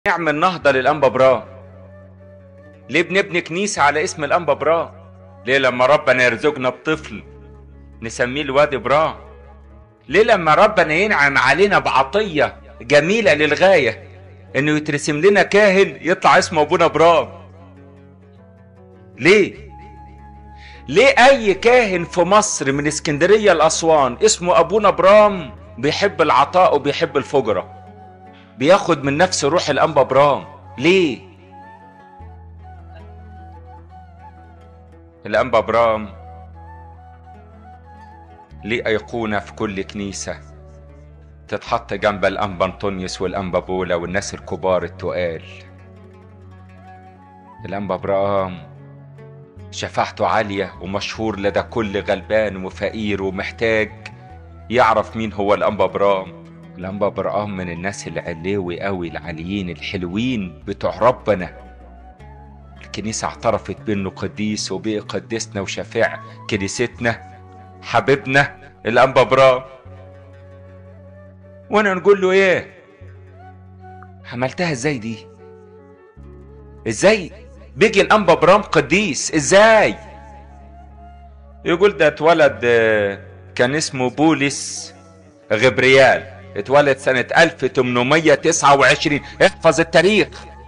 نعمل نهضة للأنبا برام. ليه بنبني كنيسة على اسم الأنبا برام؟ ليه لما ربنا يرزقنا بطفل نسميه الواد برام؟ ليه لما ربنا ينعم علينا بعطية جميلة للغاية انه يترسم لنا كاهن يطلع اسمه ابونا برام؟ ليه اي كاهن في مصر من اسكندرية لأسوان اسمه ابونا برام بيحب العطاء وبيحب الفجرة، بياخد من نفس روح الأنبا برام؟ ليه؟ الأنبا برام ليه أيقونة في كل كنيسة تتحط جنب الأنبا أنطونيوس والأنبا بولا والناس الكبار التقال. الأنبا برام شفاعته عالية ومشهور لدى كل غلبان وفقير ومحتاج يعرف مين هو الأنبا برام. الأنبا برام من الناس العليوي قوي، العاليين الحلوين بتوع ربنا. الكنيسة اعترفت بأنه قديس وبقى قديسنا وشفيع كنيستنا حبيبنا الأنبا برام. وانا نقول له ايه؟ عملتها ازاي دي؟ ازاي بيجي الأنبا برام قديس؟ ازاي؟ يقول ده اتولد كان اسمه بولس غبريال، اتولد سنة 1829. احفظ التاريخ.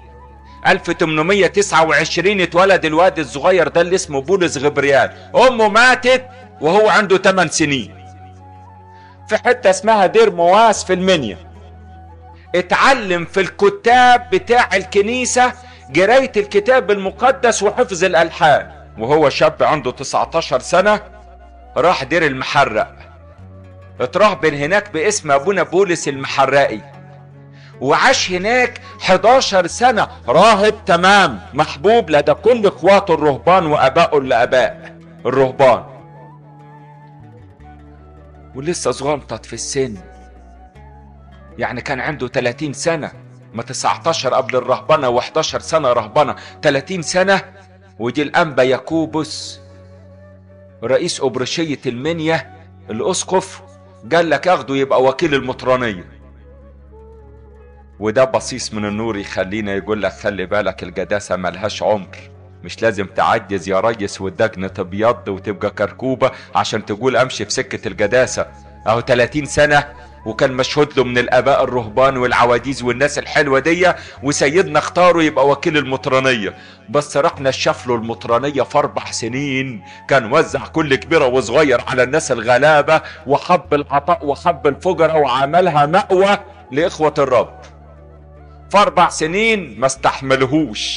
1829 اتولد الواد الصغير ده اللي اسمه بولس غبريال. امه ماتت وهو عنده 8 سنين في حتة اسمها دير مواس في المنيا. اتعلم في الكتاب بتاع الكنيسة قراية الكتاب المقدس وحفظ الألحان. وهو شاب عنده 19 سنة راح دير المحرق، اترهبن هناك باسم ابونا بولس المحرقي، وعاش هناك 11 سنة راهب تمام، محبوب لدى كل اخواته الرهبان وابائه الاباء الرهبان. ولسه صغنطت في السن، يعني كان عنده 30 سنة، ما 19 قبل الرهبنة و11 سنة رهبنة، 30 سنة. ودي الأنبا ياكوبوس رئيس أبرشية المنيا الأسقف قال لك اخده يبقى وكيل المطرانية. وده بصيص من النور يخلينا يقول لك خلي بالك القداسة ملهاش عمر، مش لازم تعجز يا ريس والدجن تبيض وتبقى كركوبة عشان تقول امشي في سكة القداسة. اهو 30 سنة وكان مشهود له من الاباء الرهبان والعواجيز والناس الحلوة دي، وسيدنا اختاره يبقى وكيل المطرانية. بس رحنا شاف له المطرانية في 4 سنين، كان وزع كل كبيرة وصغير على الناس الغلابة وحب العطاء وحب الفجرة وعملها مأوى لإخوة الرب. في 4 سنين ما استحملهوش،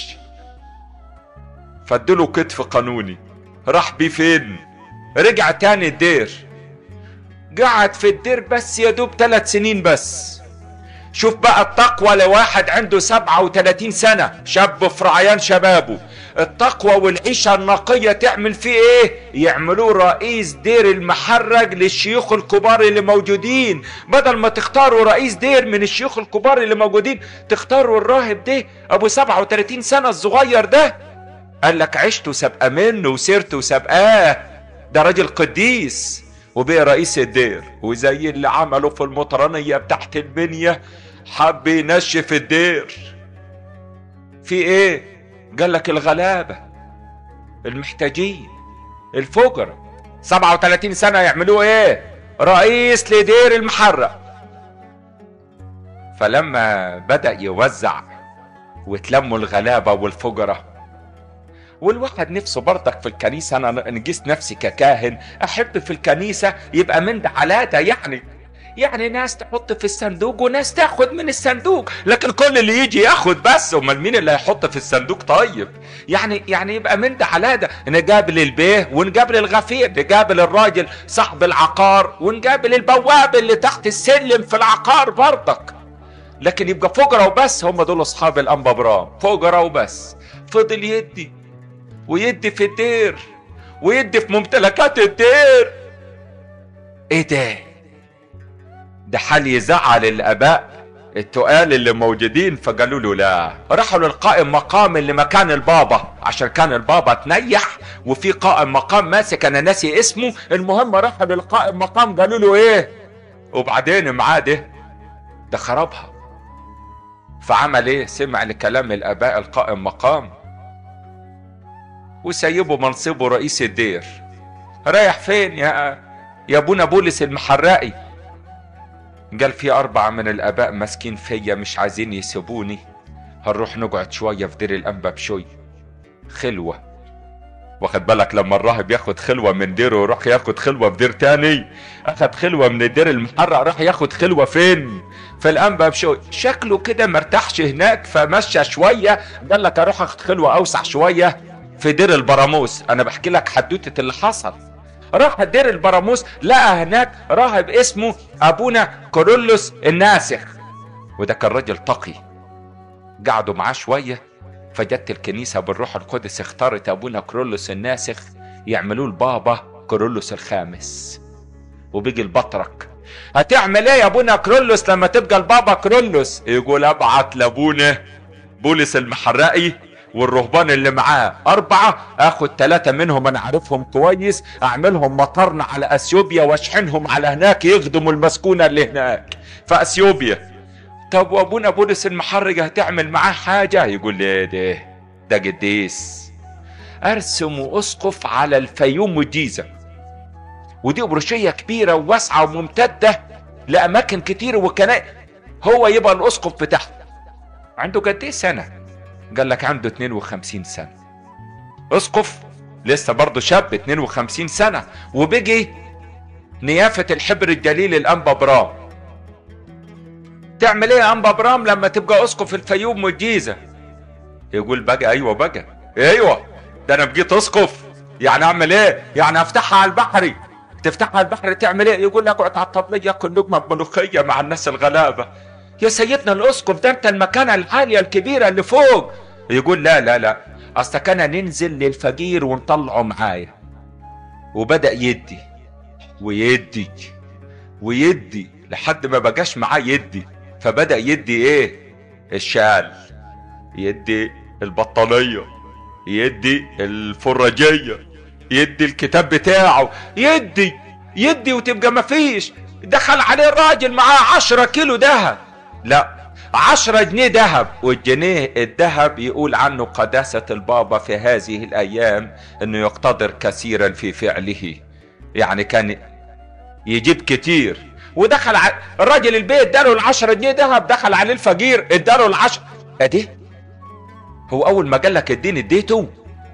فادله كتف قانوني. راح بيه فين؟ رجع تاني الدير، قعد في الدير بس يا دوب 3 سنين بس. شوف بقى التقوى لواحد عنده 37 سنة، شاب في رعيان شبابه. التقوى والعيشة النقية تعمل فيه ايه؟ يعملوه رئيس دير المحرج للشيوخ الكبار اللي موجودين. بدل ما تختاروا رئيس دير من الشيوخ الكبار اللي موجودين، تختاروا الراهب ده ابو 37 سنة الصغير ده. قال لك عشته سابقة منه وسيرته سابقاه، ده راجل قديس وبقى رئيس الدير. وزي اللي عمله في المطرانية بتاعت المنيا، حب ينشف الدير. في ايه؟ قال لك الغلابة المحتاجين الفقراء 37 سنة يعملوه ايه؟ رئيس لدير المحرق. فلما بدأ يوزع وتلموا الغلابة والفقراء، والواحد نفسه برضك في الكنيسة، انا نجيس نفسي ككاهن احب في الكنيسة يبقى من ده على ده، يعني ناس تحط في الصندوق وناس تاخد من الصندوق، لكن كل اللي يجي ياخد بس، امال مين اللي هيحط في الصندوق؟ طيب يعني يبقى من ده على ده، نقابل البيه ونقابل الغفير، نقابل الراجل صاحب العقار ونقابل البواب اللي تحت السلم في العقار برضك. لكن يبقى فقراء وبس، هم دول اصحاب الأنبا برام، فقراء وبس. فضل يدي في الدير ويدي في ممتلكات الدير. ايه ده حال يزعل الاباء التقال اللي موجودين. فقالوا له لا، راحوا للقائم مقام اللي مكان البابا، عشان كان البابا تنيح وفي قائم مقام ماسك انا ناسي اسمه. المهم راحوا للقائم مقام قالوا له ايه؟ وبعدين معاه ده خربها. فعمل ايه؟ سمع لكلام الاباء القائم مقام وسيبه منصبه رئيس الدير. رايح فين يا ابونا بولس المحرقي؟ قال في 4 من الاباء ماسكين فيا مش عايزين يسيبوني، هنروح نقعد شويه في دير الانبا بشوي خلوه. واخد بالك لما الراهب ياخد خلوه من ديره ويروح ياخد خلوه في دير تاني؟ اخد خلوه من الدير المحرق راح ياخد خلوه فين؟ في الانبا بشوي. شكله كده مرتاحش هناك فمشى شويه، قال لك اروح اخد خلوه اوسع شويه في دير البراموس. انا بحكي لك حدوته اللي حصل. راح دير البراموس لقى هناك راهب اسمه ابونا كورولوس الناسخ، وده كان راجل تقي. قعدوا معاه شويه، فجت الكنيسه بالروح القدس اختارت ابونا كورولوس الناسخ يعملوه البابا كورولوس الخامس، وبيجي البطرك. هتعمل ايه يا ابونا كورولوس لما تبقى البابا كورولوس؟ يقول ابعت لابونا بولس المحرقي والرهبان اللي معاه 4، اخد 3 منهم انا عارفهم كويس، اعملهم مطرنا على اثيوبيا واشحنهم على هناك يخدموا المسكونة اللي هناك في اثيوبيا. طب وابونا بولس المحرج هتعمل معاه حاجة؟ يقول لي ايه ده قديس. ارسم اسقف على الفيوم والجيزة، ودي بروشية كبيرة وواسعة وممتدة لاماكن كتير وكنائس، هو يبقى الاسقف بتاعه. عنده قد ايه سنة؟ قال لك عنده 52 سنة. اسقف لسه برضه شاب 52 سنة، وبيجي نيافة الحبر الجليل الانبا برام. تعمل ايه يا انبا برام لما تبقى اسقف الفيوم والجيزة؟ يقول بقى ايوه بقى ايوه، ده انا بقيت اسقف، يعني اعمل ايه؟ يعني افتحها على البحري. تفتحها على البحر تعمل ايه؟ يقول لك اقعد على الطبلية كل نجمة ملوخية مع الناس الغلابة. يا سيدنا الاسقف ده انت المكانة العالية الكبيرة اللي فوق. يقول لا لا لا، اصل كان ننزل للفقير ونطلعه معايا. وبدأ يدي ويدي ويدي لحد ما بقاش معاه يدي، فبدأ يدي ايه؟ الشال، يدي البطانية، يدي الفراجية، يدي الكتاب بتاعه، يدي وتبقى مفيش. دخل عليه الراجل معاه 10 كيلو دهب، لا 10 جنيه دهب. والجنيه الدهب يقول عنه قداسة البابا في هذه الايام انه يقتدر كثيرا في فعله، يعني كان يجيب كتير. ودخل على الراجل البيت اداله ال10 جنيه دهب، دخل عليه الفقير اداله ال10. ادي هو اول ما قال لك اديني اديته.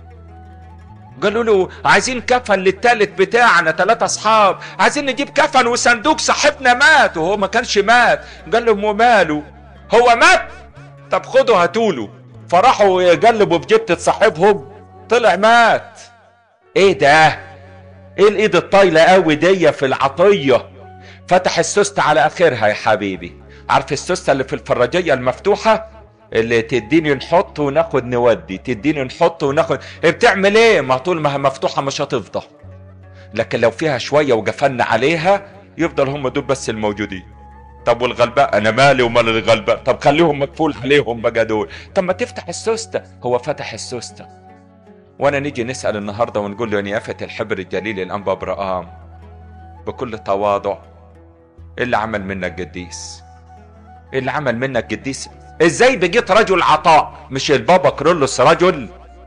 قالوا له عايزين كفن للتالت بتاعنا، 3 اصحاب عايزين نجيب كفن وصندوق، صاحبنا مات وهو ما كانش مات. قال لهم وماله هو مات؟ طب خدوا هاتوله. فراحوا يقلبوا في جبة صاحبهم طلع مات. ايه ده؟ ايه الايد الطايله قوي دي في العطيه؟ فتح السوسته على اخرها يا حبيبي. عارف السوسته اللي في الفراجيه المفتوحه اللي تديني نحط وناخد نودي، تديني نحط وناخد، بتعمل ايه؟ ما طول ما هي مفتوحه مش هتفضى، لكن لو فيها شويه وقفلنا عليها يفضل هم دول بس الموجودين. طب والغلباء انا مالي ومال الغلباء؟ طب خليهم مقفول عليهم بقى دول. طب ما تفتح السوسته. هو فتح السوسته. وانا نيجي نسال النهارده ونقول له نيافه الحبر الجليل الانبا برام بكل تواضع، ايه اللي عمل منك قديس؟ ايه اللي عمل منك قديس؟ ازاي بقيت رجل عطاء؟ مش البابا كرولوس رجل؟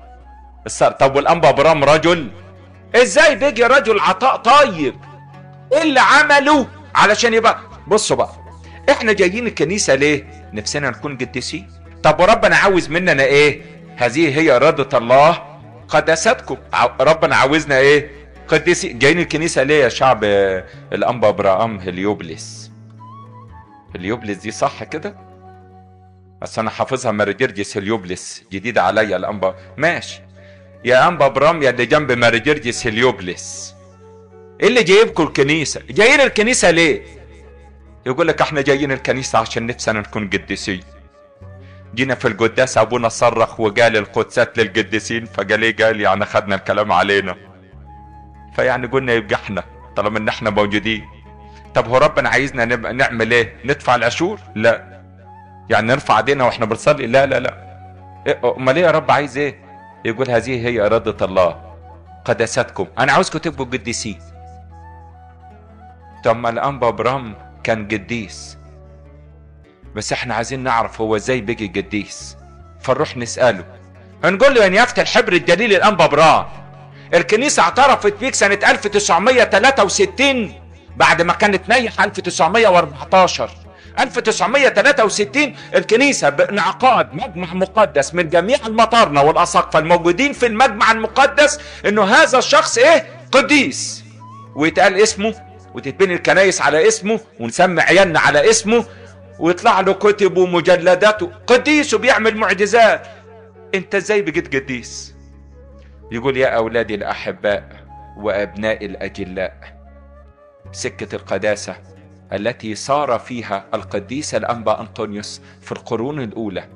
طب والانبا برام رجل؟ ازاي بيجي رجل عطاء طيب؟ ايه اللي عمله علشان يبقى؟ بصوا بقى، احنا جايين الكنيسة ليه؟ نفسنا نكون قديسين. طب وربنا عاوز مننا ايه؟ هذه هي إرادة الله قداستكم. ربنا عاوزنا ايه؟ قديسين. جايين الكنيسة ليه يا شعب الانبا برام هليوبلس؟ هليوبلس دي صح كده؟ بس انا حافظها مارجرجس هليوبلس، جديدة عليا الانبا. ماشي يا انبا برام يا اللي جنب مارجرجس هليوبلس، ايه اللي جايبكم الكنيسة؟ جايين الكنيسة ليه؟ يقول لك احنا جايين الكنيسة عشان نفسنا نكون قديسين. جينا في القداس ابونا صرخ وقال القدسات للقديسين، فقال ايه؟ قال يعني خدنا الكلام علينا، فيعني قلنا يبقى احنا طالما ان احنا موجودين. طب هو ربنا عايزنا نعمل ايه؟ ندفع العشور؟ لا. يعني نرفع ايدينا واحنا بنصلي؟ لا لا لا. امال ايه يا رب عايز ايه؟ يقول هذه هي إرادة الله قداستكم، انا عاوزكم تبقوا قديسين. طب ما الانبا برام كان قديس، بس احنا عايزين نعرف هو ازاي بيجي قديس. فنروح نسأله، هنقول له ان يافت الحبر الدليل الانبا برام، الكنيسة اعترفت بيك سنة 1963 بعد ما كانت نايحة 1914. 1963 الكنيسة بانعقاد مجمع مقدس من جميع المطارنة والأساقفة الموجودين في المجمع المقدس انه هذا الشخص قديس، ويتقال اسمه وتتبني الكنايس على اسمه ونسمي عيالنا على اسمه ويطلع له كتب ومجلدات قديس وبيعمل معجزات. انت ازاي بقيت قديس؟ يقول يا اولادي الاحباء وابنائي الاجلاء، سكة القداسة التي سار فيها القديس الانبا انطونيوس في القرون الاولى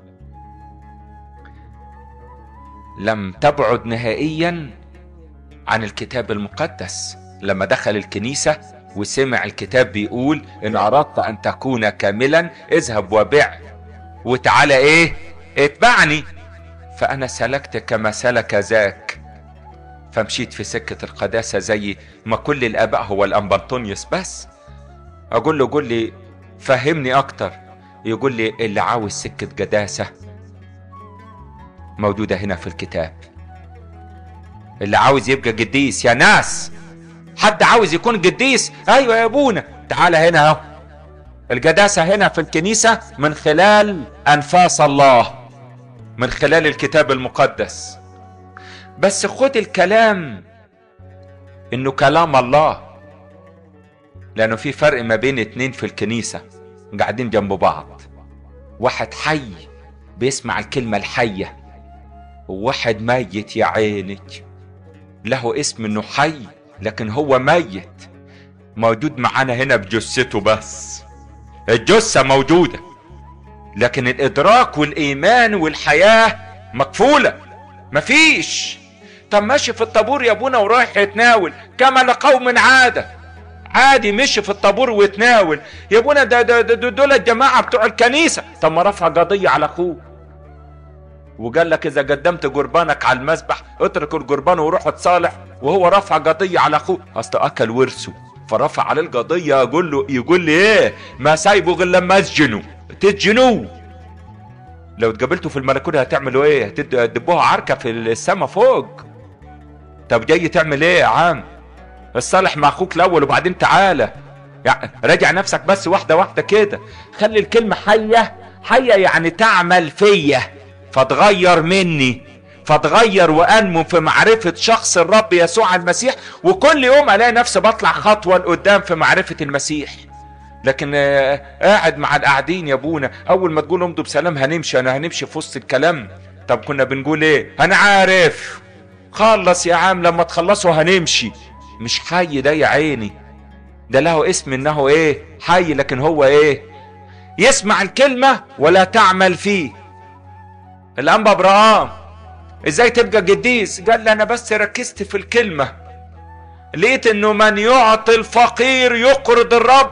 لم تبعد نهائيا عن الكتاب المقدس. لما دخل الكنيسة وسمع الكتاب بيقول ان اردت ان تكون كاملا اذهب وبيع وتعالى اتبعني، فانا سلكت كما سلك ذاك، فمشيت في سكة القداسة زي ما كل الاباء. هو الانبا انطونيوس بس اقول له قول لي فهمني اكتر، يقول لي اللي عاوز سكة قداسة موجودة هنا في الكتاب. اللي عاوز يبقى قديس يا ناس، حد عاوز يكون قديس؟ ايوه يا ابونا، تعالى هنا اهو. القداسة هنا في الكنيسة من خلال انفاس الله، من خلال الكتاب المقدس. بس خد الكلام انه كلام الله، لانه في فرق ما بين اتنين في الكنيسة قاعدين جنب بعض، واحد حي بيسمع الكلمة الحية، وواحد ميت يا عينك، له اسم انه حي لكن هو ميت، موجود معانا هنا بجثته بس. الجثة موجودة لكن الادراك والايمان والحياة مكفولة، مفيش. طب ماشي في الطابور يا ابونا ورايح يتناول كما لقوم عادي مشي في الطابور ويتناول يا ابونا، دول الجماعة بتوع الكنيسة. طب ما رفع قضية على اخوه وقال لك اذا قدمت قربانك على المذبح اترك القربان وروح اتصالح، وهو رفع قضية على اخوه، اصل اكل ورثه فرفع عليه القضية. يقول لي ما سايبه غير لما تسجنوه. لو اتقابلتوا في الملكوت هتعملوا هتدبوها عركة في السما فوق. طب جاي تعمل يا عم؟ الصالح مع اخوك الاول وبعدين تعالى، يعني راجع نفسك بس واحدة واحدة كده. خلي الكلمة حية يعني تعمل فيا فتغير مني، فتغير وانمو في معرفة شخص الرب يسوع المسيح، وكل يوم الاقي نفسي بطلع خطوة لقدام في معرفة المسيح. لكن قاعد مع القاعدين يا ابونا، اول ما تقول امضوا بسلام هنمشي في وسط الكلام. طب كنا بنقول انا عارف، خلص يا عم لما تخلصوا هنمشي. مش حي ده يا عيني، ده له اسم انه حي، لكن هو يسمع الكلمة ولا تعمل فيه. الانبا ابراهام ازاي تبقى قديس؟ قال لي انا بس ركزت في الكلمة، لقيت انه من يعطي الفقير يقرض الرب،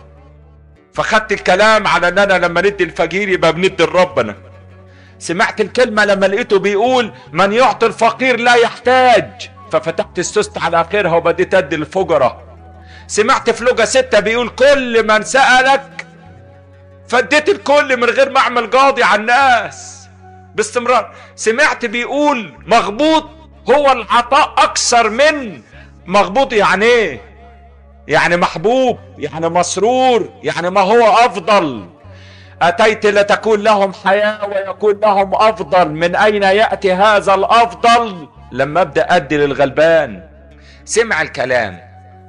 فخدت الكلام على ان انا لما ندي الفقير يبقى بندي لربنا. سمعت الكلمة لما لقيته بيقول من يعطي الفقير لا يحتاج، ففتحت السست على اخرها وبديت ادي الفقراء. سمعت في لوقا 6 بيقول كل من سألك فديت الكل من غير ما اعمل قاضي على الناس باستمرار. سمعت بيقول مغبوط هو العطاء اكثر من مغبوط. يعني يعني محبوب، يعني مسرور، يعني ما هو افضل. اتيت لتكون لهم حياة ويكون لهم افضل. من اين يأتي هذا الافضل؟ لما ابدأ ادي للغلبان. سمع الكلام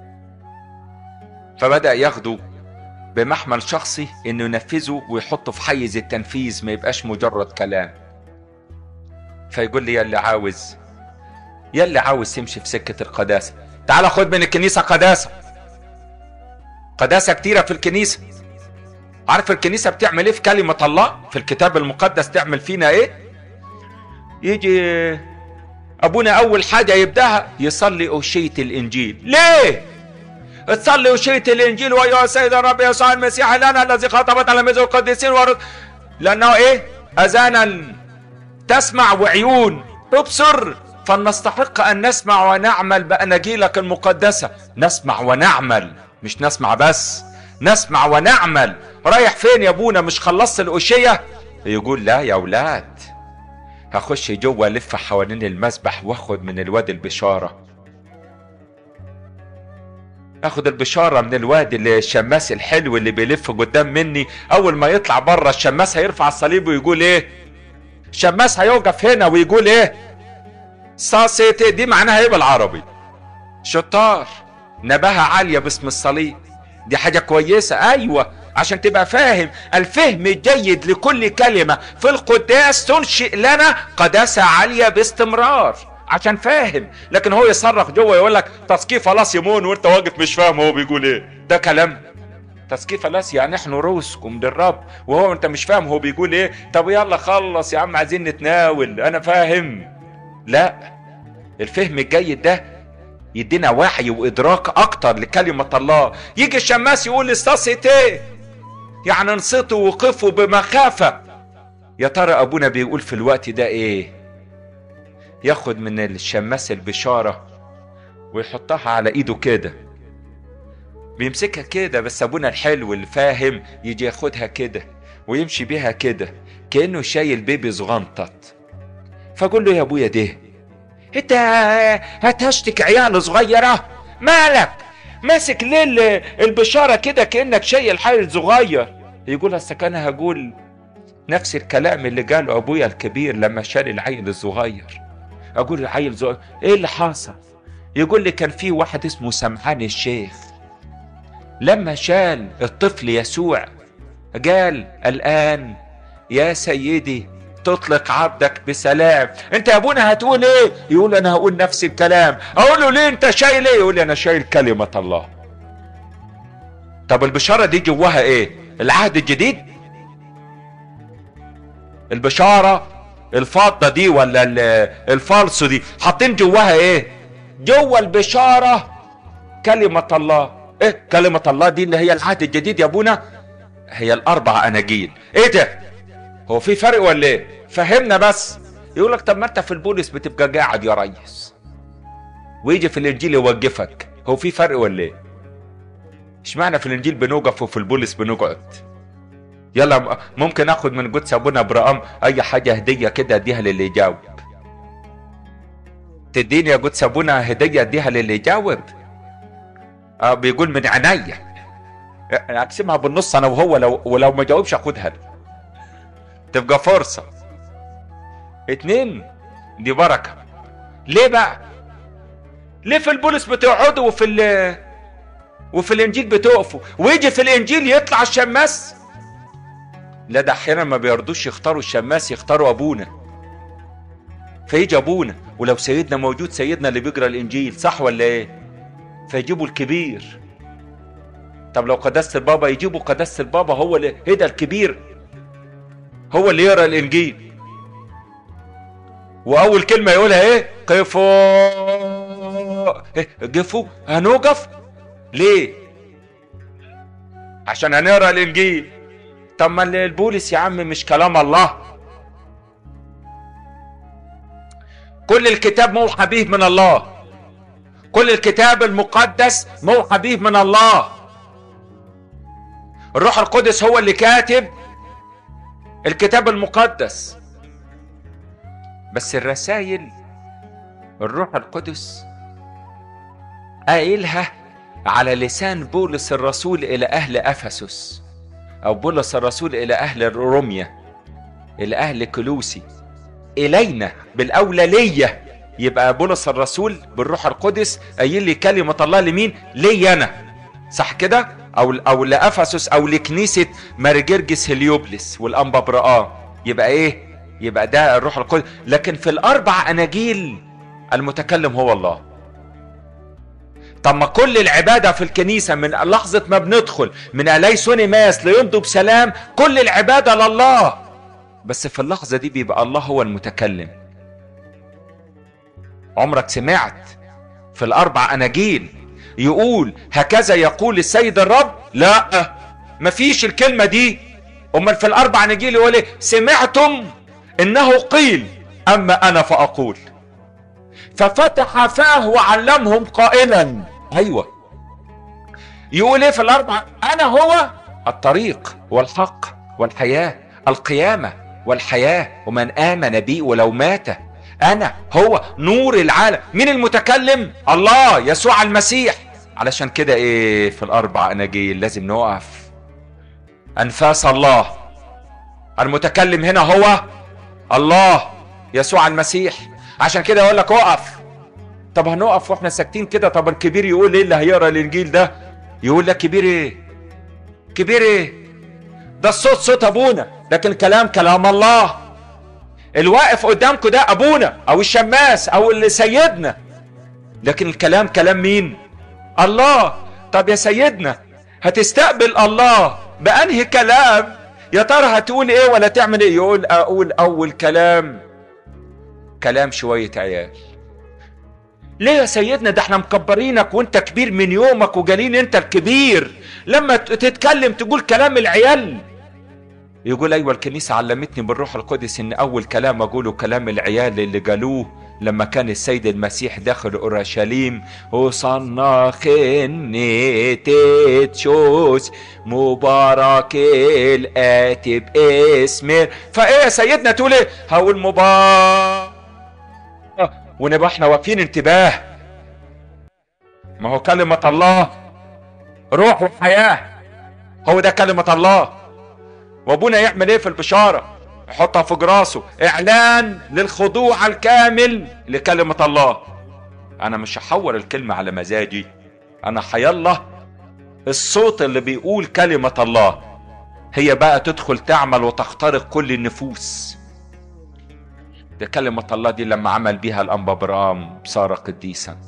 فبدأ ياخده بمحمل شخصي انه ينفذه ويحطه في حيز التنفيذ، ما يبقاش مجرد كلام. فيقول لي يلي عاوز تمشي في سكة القداسة تعال خد من الكنيسة قداسة كتيرة في الكنيسة. عارف الكنيسة بتعمل ايه في كلمة الله في الكتاب المقدس؟ تعمل فينا يجي ابونا اول حاجة يبدأها يصلي أوشية الانجيل. ليه تصلي أوشية الانجيل؟ ويا سيد الرب يسوع المسيح لنا الذي خاطب تلاميذه القديسين لانه اذانا تسمع وعيون تبصر، فلنستحق ان نسمع ونعمل باناجيلك المقدسة. نسمع ونعمل، مش نسمع بس، نسمع ونعمل. رايح فين يا ابونا؟ مش خلصت القشية؟ يقول لا يا اولاد، هخش جوه الف حوالين المسبح واخد من الواد البشارة، اخد البشارة من الواد اللي الشماس الحلو اللي بيلف قدام مني. اول ما يطلع بره الشماس هيرفع الصليب ويقول ايه؟ الشماس هيوقف هنا ويقول ايه؟ صاصيتي، دي معناها ايه بالعربي؟ شطار، نباهة عالية باسم الصليب، دي حاجة كويسة. ايوه، عشان تبقى فاهم، الفهم الجيد لكل كلمة في القداس تنشئ لنا قداسة عالية باستمرار، عشان فاهم. لكن هو يصرخ جوه يقول لك تسقيف لاس يمون وانت واقف مش فاهم هو بيقول ايه. ده كلام؟ تسقيف لاس يعني احنا روسكم للرب وهو انت مش فاهم هو بيقول ايه. طب يلا خلص يا عم، عايزين نتناول، انا فاهم. لا، الفهم الجيد ده يدينا وعي وادراك اكتر لكلمة الله. يجي الشماس يقول استاسيتي، يعني انصتوا وقفوا بمخافة. يا ترى ابونا بيقول في الوقت ده ايه؟ ياخد من الشماس البشارة ويحطها على ايده كده، بيمسكها كده. بس ابونا الحلو اللي فاهم يجي ياخدها كده ويمشي بيها كده كأنه شايل بيبي صغنطط. فاقول له يا ابويا ده انت هتشتك عيال صغيرة؟ مالك ماسك ليه البشارة كده كأنك شايل حيل صغير؟ يقول اصل انا هقول نفس الكلام اللي قاله ابويا الكبير لما شال العيل الصغير. اقول العيل صغير ايه اللي حصل؟ يقول لي كان في واحد اسمه سمعان الشيخ لما شال الطفل يسوع قال الآن يا سيدي تطلق عبدك بسلام. انت يا ابونا هتقول ايه؟ يقول انا هقول نفس الكلام. اقول له ليه انت شايل ايه؟ يقول لي انا شايل كلمة الله. طب البشارة دي جواها ايه؟ العهد الجديد؟ البشارة الفضة دي ولا الفالصو دي حاطين جواها ايه؟ جوا البشارة كلمة الله. ايه كلمة الله دي اللي هي العهد الجديد يا ابونا؟ هي الاربع اناجيل. ايه ده؟ هو في فرق ولا ايه؟ فهمنا بس. يقول لك طب ما انت في البولس بتبقى قاعد يا ريس ويجي في الانجيل يوقفك، هو في فرق ولا ايه؟ اشمعنى في الانجيل بنوقف وفي البولس بنقعد؟ يلا ممكن اخد من قدس ابونا ابراهام اي حاجه هديه كده اديها للي يجاوب. تديني يا قدس ابونا هديه اديها للي يجاوب؟ بيقول من عينيا، اقسمها بالنص انا وهو، ولو ما جاوبش اخدها تبقى فرصه. 2 دي بركه. ليه بقى؟ ليه في البولس بتقعدوا وفي الانجيل بتقفوا، ويجي في الانجيل يطلع الشماس؟ لا، ده احيانا ما بيرضوش يختاروا الشماس، يختاروا ابونا. فيجي ابونا، ولو سيدنا موجود سيدنا اللي بيقرا الانجيل، صح ولا ايه؟ فيجيبوا الكبير. طب لو قداسة البابا يجيبوا قداسة البابا، هو اللي ايه ده الكبير، هو اللي يقرا الانجيل. واول كلمه يقولها ايه؟ قفوا. ايه قفوا؟ هنوقف ليه؟ عشان هنقرا الانجيل. طب ما البولس يا عم مش كلام الله؟ كل الكتاب موحى به من الله، كل الكتاب المقدس موحى به من الله. الروح القدس هو اللي كاتب الكتاب المقدس. بس الرسائل الروح القدس قايلها على لسان بولس الرسول الى اهل افسس، او بولس الرسول الى اهل روميا، الى اهل كلوسي، الينا بالاولى. يبقى بولس الرسول بالروح القدس قايل لي كلمة الله لمين؟ لي انا، صح كده؟ او لافسس او لكنيسة مارجرجس هليوبلس والانبا برآم. يبقى ايه؟ يبقى ده الروح القدس. لكن في الاربع اناجيل المتكلم هو الله. طب ما كل العبادة في الكنيسة من لحظة ما بندخل من أليسوني ماس ليمضوا بسلام، كل العبادة لله، بس في اللحظة دي بيبقى الله هو المتكلم. عمرك سمعت في الاربع اناجيل يقول هكذا يقول السيد الرب؟ لا، مفيش الكلمة دي. امال في الاربع اناجيل يقول ايه؟ سمعتم انه قيل اما انا فاقول. ففتح فاه وعلمهم قائلا. ايوه، يقول ايه في الاربع؟ انا هو الطريق والحق والحياة، القيامة والحياة، ومن آمن بي ولو مات أنا هو نور العالم. مين المتكلم؟ الله، يسوع المسيح. علشان كده ايه في الأربع أناجيل لازم نقف. أنفاس الله، المتكلم هنا هو الله يسوع المسيح. عشان كده يقول لك اقف. طب هنقف واحنا ساكتين كده؟ طب الكبير يقول ايه اللي هيقرا الانجيل ده؟ يقول لك كبير ايه؟ كبير ايه؟ ده الصوت صوت ابونا، لكن كلام الله. الواقف قدامكم ده ابونا او الشماس او اللي سيدنا، لكن الكلام كلام مين؟ الله. طب يا سيدنا هتستقبل الله بأنهي كلام؟ يا ترى هتقول ايه ولا تعمل ايه؟ يقول اقول اول كلام شوية عيال. ليه يا سيدنا؟ ده احنا مكبرينك وانت كبير من يومك وجالين انت الكبير، لما تتكلم تقول كلام العيال. يقول ايوه الكنيسة علمتني بالروح القدس ان اول كلام اقوله كلام العيال اللي قالوه لما كان السيد المسيح داخل اورشليم: وصلنا خنيت تشوس مبارك الاتي باسمه. فايه يا سيدنا تقول ايه؟ هقول مبارك، ونبقى احنا واقفين انتباه. ما هو كلمة الله روح وحياة، هو ده كلمة الله. وابونا يعمل ايه في البشارة؟ يحطها في راسه اعلان للخضوع الكامل لكلمة الله. انا مش هحور الكلمة على مزاجي، انا حيالله الصوت اللي بيقول كلمة الله هي بقى تدخل تعمل وتخترق كل النفوس. ده كلمة الله دي لما عمل بيها الأنبا برام صار قديسا،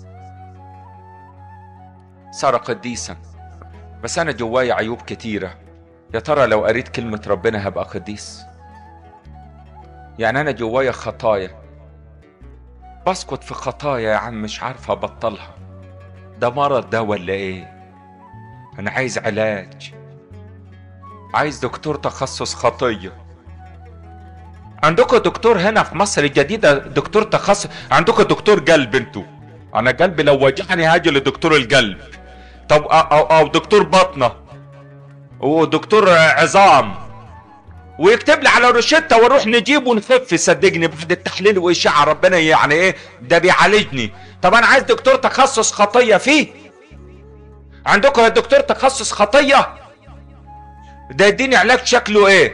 صار قديسا. بس أنا جوايا عيوب كتيرة. يا ترى لو قريت كلمة ربنا هبقى قديس؟ يعني أنا جوايا خطايا، بسكت في خطايا يا عم مش عارف أبطلها. ده مرض ده ولا إيه؟ أنا عايز علاج، عايز دكتور تخصص خطية. عندكم دكتور هنا في مصر الجديدة دكتور تخصص؟ عندكم دكتور قلب انتوا؟ انا قلبي لو وجعني هاجي لدكتور القلب. طب أو دكتور بطنة ودكتور عظام، ويكتب لي على روشتة واروح نجيبه ونخف. صدقني بعد التحليل واشعة ربنا يعني ايه ده بيعالجني. طب انا عايز دكتور تخصص خطية فيه. عندكم دكتور تخصص خطية ده يديني علاج شكله ايه؟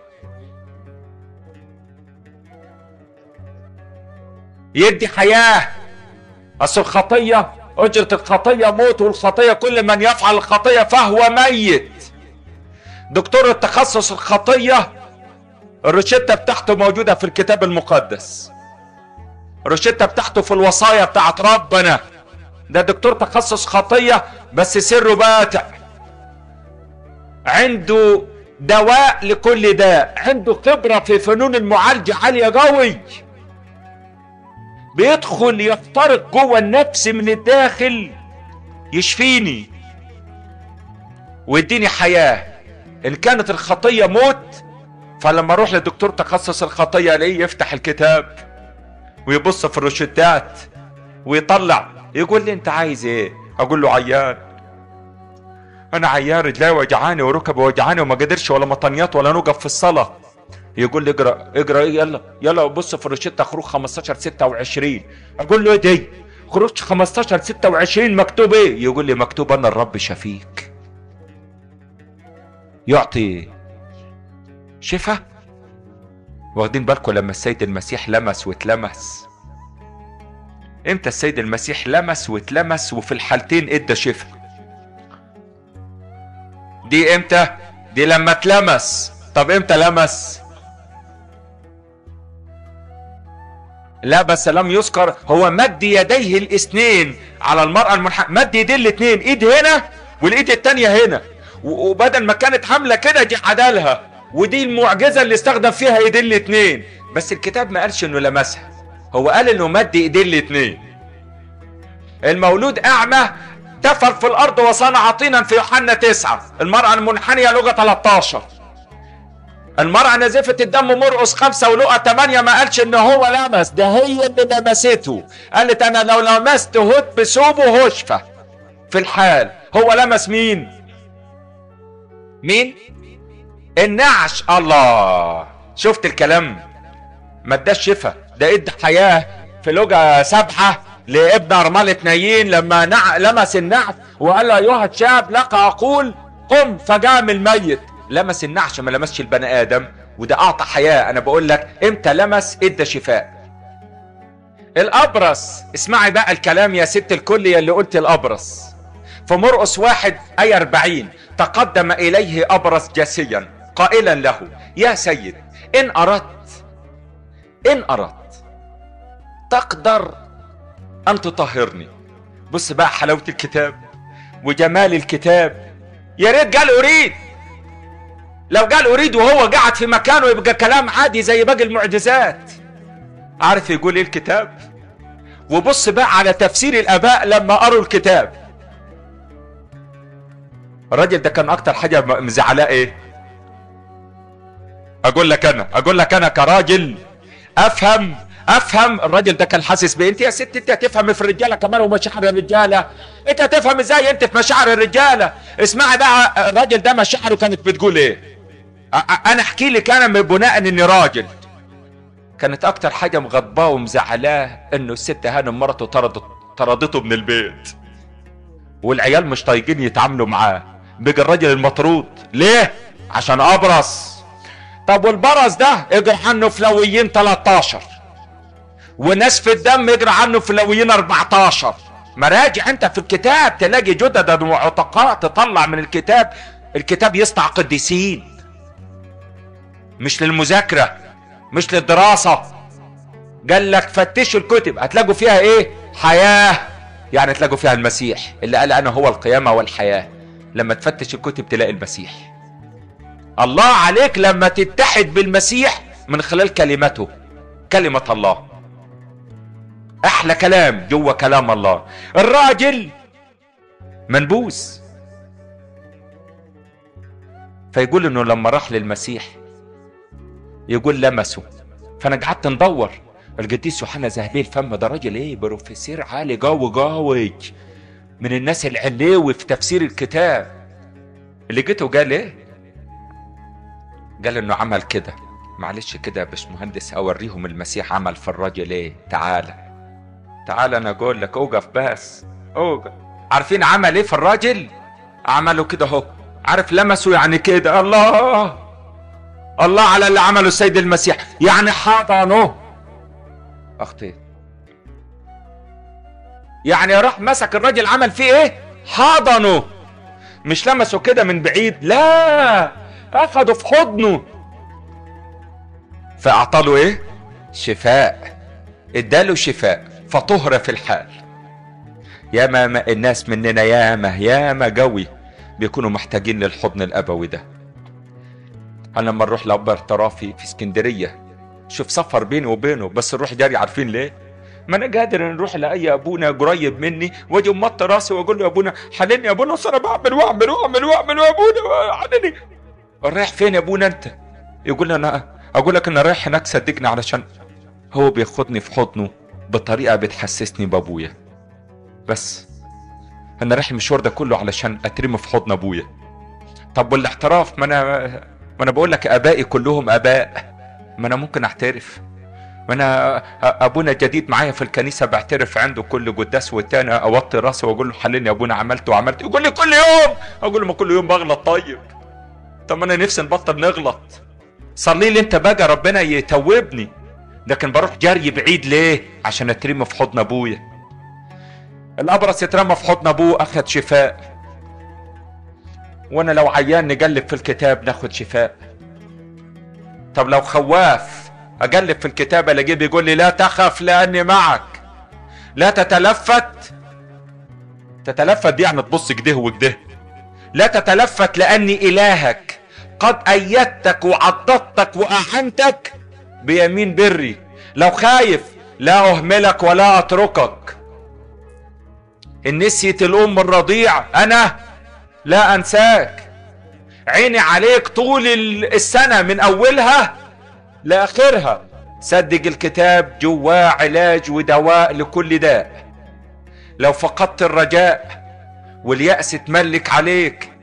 يدي حياة. اصل الخطية اجرة الخطية موت، والخطية كل من يفعل الخطية فهو ميت. دكتور التخصص الخطية الروشتة بتاعته موجودة في الكتاب المقدس، الروشتة بتاعته في الوصايا بتاعت ربنا. ده دكتور تخصص خطية بس سره باتع، عنده دواء لكل داء، عنده خبرة في فنون المعالجة عالية قوي، بيدخل يخترق جوه النفس من الداخل يشفيني ويديني حياة. ان كانت الخطية موت، فلما اروح لدكتور تخصص الخطية الاقيه يفتح الكتاب ويبص في الروشتات ويطلع يقول لي انت عايز ايه؟ اقول له عيان، انا عيان، رجلي وجعاني وركبي وجعاني وما قدرش ولا مطنيات ولا نوقف في الصلاة. يقول لي اقرا يلا بص في الروشته خروج 15/26. اقول له ايه دي؟ خروج 15/26 مكتوب ايه؟ يقول لي مكتوب ان الرب شفيك يعطي شفاء. واخدين بالكم لما السيد المسيح لمس واتلمس؟ امتى السيد المسيح لمس واتلمس وفي الحالتين ادى شفاء؟ دي امتى؟ دي لما اتلمس. طب امتى لمس؟ لا بس لم يذكر. هو مد يديه الاثنين على المرأة مد يديه الاثنين، ايد هنا والايد التانية هنا، وبدل ما كانت حاملة كده دي عدلها، ودي المعجزة اللي استخدم فيها ايديه الاثنين. بس الكتاب ما قالش انه لمسها، هو قال انه مد ايديه الاثنين. المولود اعمى تفل في الارض وصنع طينا في يوحنا 9. المرأة المنحنية لغة 13. المرأة نزفة الدم مرقس 5 ولقى 8 ما قالش ان هو لمس، ده هي اللي لمسته. قالت انا لو لمست هد بثوبه هشفى. في الحال هو لمس مين؟ مين؟ النعش. الله، شفت الكلام؟ ما اداش شفا، ده ادى حياة في لوجا 7 لابن ارملة نايين لما لمس النعش وقال له ايها الشاب لك اقول قم، فجاء من الميت. لمس النعش، ما لمسش البني ادم، وده اعطى حياة. انا بقول لك امتى لمس ادى شفاء. الابرص، اسمعي بقى الكلام يا ست الكل يا اللي قلت الابرص. في مرقس 1:40 تقدم اليه ابرص جاسيا قائلا له يا سيد ان اردت تقدر ان تطهرني. بص بقى حلاوة الكتاب وجمال الكتاب. يا ريت قال اريد، لو قال اريد وهو قاعد في مكانه يبقى كلام عادي زي باقي المعجزات. عارف يقول ايه الكتاب؟ وبص بقى على تفسير الاباء لما قروا الكتاب. الراجل ده كان اكتر حاجة مزعلاه ايه؟ اقول لك انا كراجل افهم الراجل ده كان حاسس بايه. انت يا ست انت هتفهم في الرجاله كمان ومشاعر الرجاله؟ انت هتفهم ازاي انت في مشاعر الرجاله؟ اسمعي بقى الراجل ده مشاعره كانت بتقول ايه. انا احكي لك انا من بناء اني راجل. كانت اكتر حاجه مغضباه ومزعلاه انه الست هانم مرته طردته من البيت، والعيال مش طايقين يتعاملوا معاه. بقى الراجل المطرود ليه؟ عشان ابرص. طب والبرص ده اجرى عنه في لويين 13، ونسف الدم يجرى عنه في لويين 14. مراجع انت في الكتاب تلاقي جدد وعتقاء تطلع من الكتاب. الكتاب يصنع قديسين، مش للمذاكرة مش للدراسة. قال لك فتشوا الكتب هتلاقوا فيها ايه؟ حياة، يعني تلاقوا فيها المسيح اللي قال انا هو القيامة والحياة. لما تفتش الكتب تلاقي المسيح. الله عليك لما تتحد بالمسيح من خلال كلمته، كلمة الله. احلى كلام جوه كلام الله. الراجل منبوس، فيقول انه لما راح للمسيح يقول لمسه. فانا قعدت ندور. القديس يوحنا ذهبي الفم ده راجل ايه؟ بروفيسور عالي قوي من الناس العليوي في تفسير الكتاب. اللي جيته قال ايه؟ قال انه عمل كده. معلش كده يا باشمهندس اوريهم المسيح عمل في الراجل ايه. تعال انا اقول لك. اوقف بس اوقف. عارفين عمل ايه في الراجل؟ عمله كده اهو. عارف لمسه يعني كده. الله على اللي عمله السيد المسيح، يعني حضنه. اخطيت. يعني راح مسك الراجل عمل فيه ايه؟ حضنه. مش لمسه كده من بعيد، لا، اخده في حضنه. فاعطاله ايه؟ شفاء. اداله شفاء فطهر في الحال. ياما الناس مننا ياما قوي بيكونوا محتاجين للحضن الابوي ده. انا لما نروح لاب اعترافي في اسكندريه، شوف سفر بيني وبينه بس نروح جاري. عارفين ليه؟ ما انا قادر نروح لاي ابونا قريب مني واجي امط راسي واقول له يا ابونا حللني يا ابونا، انا بعمل واعمل يا ابونا حللني. رايح فين يا ابونا انت؟ يقول لي انا اقول لك انا رايح هناك صدقني، علشان هو بياخدني في حضنه بطريقه بتحسسني بابويا. بس انا رايح المشوار ده كله علشان اترمي في حضن ابويا. طب والاعتراف؟ ما انا بقول لك ابائي كلهم اباء، ما انا ممكن اعترف. ما انا ابونا الجديد معايا في الكنيسه بعترف عنده كل قداس والتاني اوطي راسي واقول له حللني يا ابونا عملت. يقول لي كل يوم. اقول له ما كل يوم بغلط. طب ما انا نفسي نبطل نغلط. صلي لي انت بقى ربنا يتوبني. لكن بروح جري بعيد ليه؟ عشان اترمي في حضن ابويا. الابرص يترمى في حضن ابوه اخذ شفاء. وانا لو عيان نقلب في الكتاب ناخد شفاء. طب لو خواف اقلب في الكتاب الاقيه بيقول لي لا تخف لاني معك، لا تتلفت دي يعني تبص كده وكده. لا تتلفت لاني الهك قد ايدتك وعضدتك واعنتك بيمين بري. لو خايف لا اهملك ولا اتركك. ان نسيت الام الرضيع انا لا انساك. عيني عليك طول السنة من اولها لاخرها. صدق الكتاب جواه علاج ودواء لكل داء. لو فقدت الرجاء واليأس تملك عليك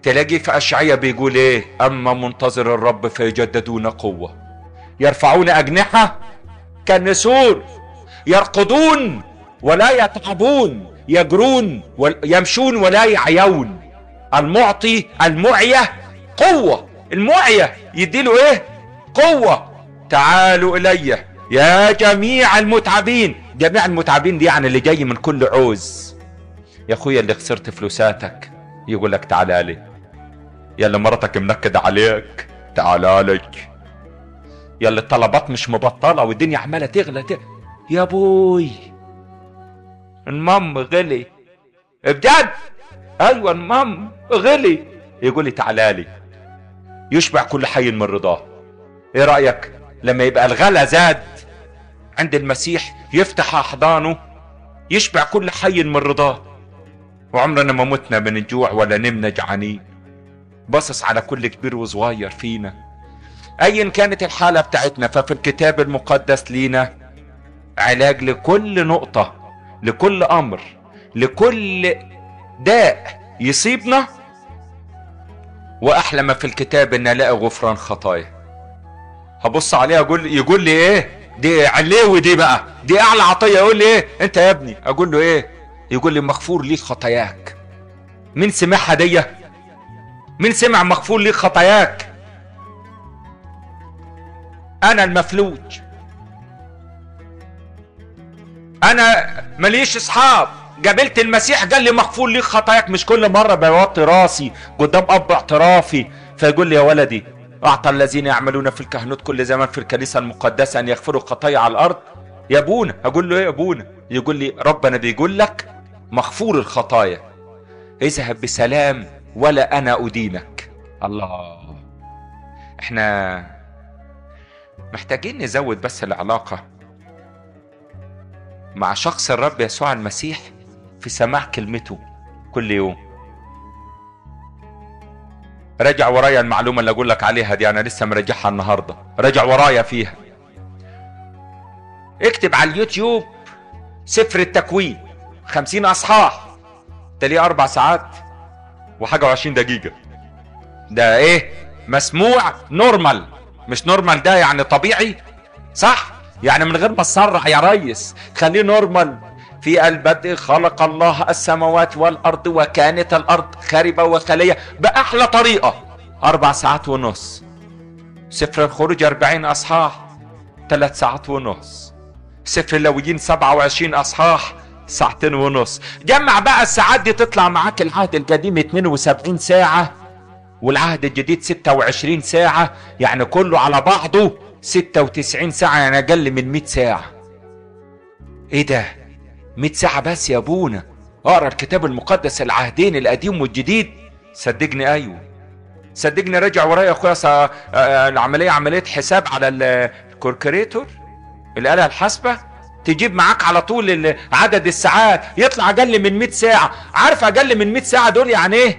تلاقي في اشعياء بيقول ايه؟ اما منتظر الرب فيجددون قوة، يرفعون اجنحة كالنسور، يرقدون ولا يتعبون، يجرون يمشون ولا يعيون. المعطي المعية قوة، المعية يديله ايه؟ قوة. تعالوا الي يا جميع المتعبين. جميع المتعبين دي يعني اللي جاي من كل عوز. يا اخويا اللي خسرت فلوساتك يقول لك تعالى لي. يا اللي مرتك منكد عليك تعالى لك. يا اللي الطلبات مش مبطلة والدنيا عمالة تغلى يا ابوي المام غلي بجد. ايوه المام غلي. يقول لي تعالى لي. يشبع كل حي من رضاه. ايه رأيك لما يبقى الغلا زاد عند المسيح يفتح احضانه يشبع كل حي من رضاه؟ وعمرنا ما متنا من الجوع ولا نمنا جعانين. باصص على كل كبير وصغير فينا ايا كانت الحالة بتاعتنا. ففي الكتاب المقدس لينا علاج لكل نقطة، لكل امر، لكل داء يصيبنا. واحلى ما في الكتاب ان الاقي غفران خطايا. هبص عليها يقول لي ايه؟ دي علوي دي بقى، دي اعلى عطية. يقول لي ايه انت يا ابني؟ اقول له ايه؟ يقول لي مغفور ليك خطاياك. مين سمعها دي؟ مين سمع مغفور ليك خطاياك؟ انا المفلوج، انا ماليش اصحاب. قابلت المسيح قال لي مغفور ليك خطاياك. مش كل مرة بوطي راسي قدام اب اعترافي فيقول لي يا ولدي اعطى الذين يعملون في الكهنوت كل زمان في الكنيسة المقدسة ان يغفروا خطايا على الارض. يا ابونا. اقول له ايه يا ابونا؟ يقول لي ربنا بيقول لك مغفور الخطايا، اذهب بسلام ولا انا ادينك. الله. احنا محتاجين نزود بس العلاقة مع شخص الرب يسوع المسيح في سماع كلمته كل يوم. راجع ورايا المعلومة اللي اقول لك عليها دي، انا لسه مرجعها النهاردة. راجع ورايا فيها. اكتب على اليوتيوب سفر التكوين 50 اصحاح، تلاقيه 4 ساعات وحاجة و20 دقيقة. ده ايه؟ مسموع نورمال. مش نورمال ده يعني طبيعي، صح؟ يعني من غير ما تسرع يا ريس، خليه نورمال. في البدء خلق الله السماوات والارض وكانت الارض خاربة وخالية، باحلى طريقة. 4 ساعات ونص. سفر الخروج 40 اصحاح 3 ساعات ونص. سفر اللاويين 27 اصحاح 2 ساعات ونص. جمع بقى الساعات دي تطلع معاك العهد القديم 72 ساعة والعهد الجديد 26 ساعة، يعني كله على بعضه 96 ساعة، يعني اقل من 100 ساعة. ايه ده؟ 100 ساعة بس يا ابونا اقرا الكتاب المقدس العهدين القديم والجديد؟ صدقني ايوه، صدقني. راجع ورايا يا اخويا. العملية عملية حساب على الكالكوليتور، الآلة الحاسبة، تجيب معاك على طول عدد الساعات يطلع اقل من 100 ساعة. عارف اقل من 100 ساعة دول يعني ايه؟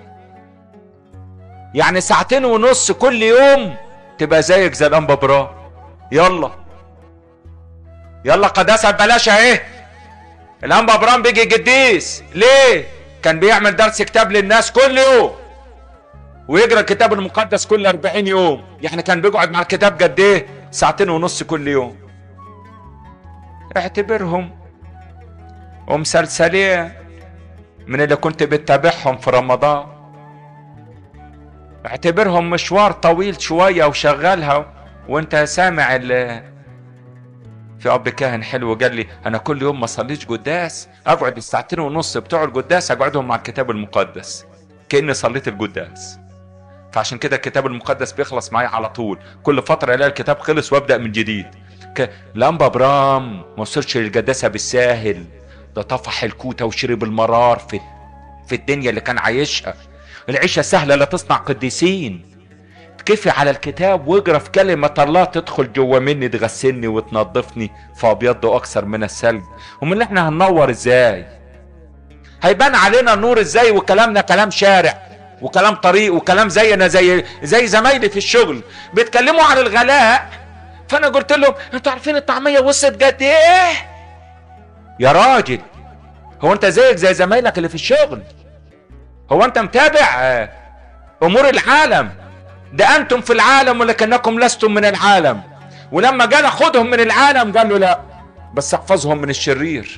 يعني 2.5 ساعة كل يوم تبقى زيك زي الانبا برام. يلا يلا قداسة بلاش اهي. الانبا برام بيجي قديس ليه؟ كان بيعمل درس كتاب للناس كل يوم ويقرا الكتاب المقدس كل 40 يوم، يعني كان بيقعد مع الكتاب قد ايه؟ 2.5 ساعة كل يوم. اعتبرهم ومسلسلين من اللي كنت بتتابعهم في رمضان. اعتبرهم مشوار طويل شوية وشغلها وانت سامع في اب كاهن حلو قال لي انا كل يوم ما صليش قداس اقعد 2.5 ساعة بتوع القداس اقعدهم مع الكتاب المقدس كأني صليت القداس. فعشان كده الكتاب المقدس بيخلص معايا على طول، كل فترة الاقي الكتاب خلص وابدأ من جديد. الانبا برام ما وصلش للقداسة بالساهل، ده طفح الكوتة وشرب المرار في الدنيا اللي كان عايشها. العيشة سهلة لا تصنع قديسين. كفي على الكتاب واقرا في كلمة الله تدخل جوا مني تغسلني وتنظفني فابيض اكثر من الثلج. ومن اللي احنا هننور ازاي؟ هيبان علينا النور ازاي وكلامنا كلام شارع وكلام طريق وكلام زينا زي زمايلي في الشغل بيتكلموا عن الغلاء، فانا قلت لهم انتوا عارفين الطعمية وصلت قد ايه؟ يا راجل هو انت زيك زي زمايلك اللي في الشغل؟ هو انت متابع امور العالم. ده انتم في العالم ولكنكم لستم من العالم. ولما جانا خدهم من العالم قال له لا، بس احفظهم من الشرير.